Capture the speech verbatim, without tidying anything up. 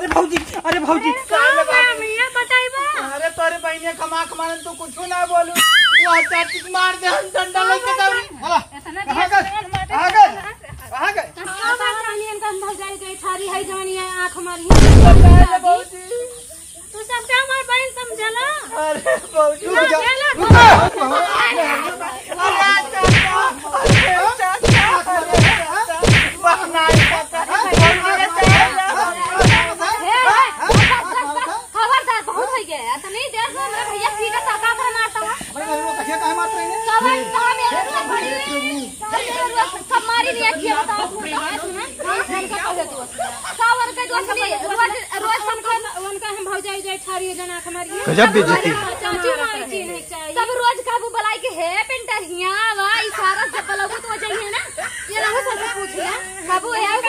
अरे भौजी अरे भौजी अरे तोरे बहने कमा कमा तो कुछ ना बोलू वो चाची मार दे हम डंडा लेके दौड़ी कहां गए कहां गए कहां गए भौजाई गई थारी है जवानी आंख मारी भौजी तू सबका हमार बहन समझला अरे भौजी खबरदार बहुत हो गया तो नहीं देख मेरा भैया सीधा टका कर मारता है कहिए काहे मारते हैं कवर कहां मेरे को पड़ी सब मारी नहीं किया बताओ कवर के दोस्त नहीं रोज रोज हमको उनका हम भौजाई जाए थारी जना हमारी गजब बेइज्जती चाची मारी चीज नहीं चाहिए सब रोज काबू बुलाई के है पेंटर हिया वा इशारा से बुलाऊ तो चाहिए ना ये ना सब पूछ ले काबू है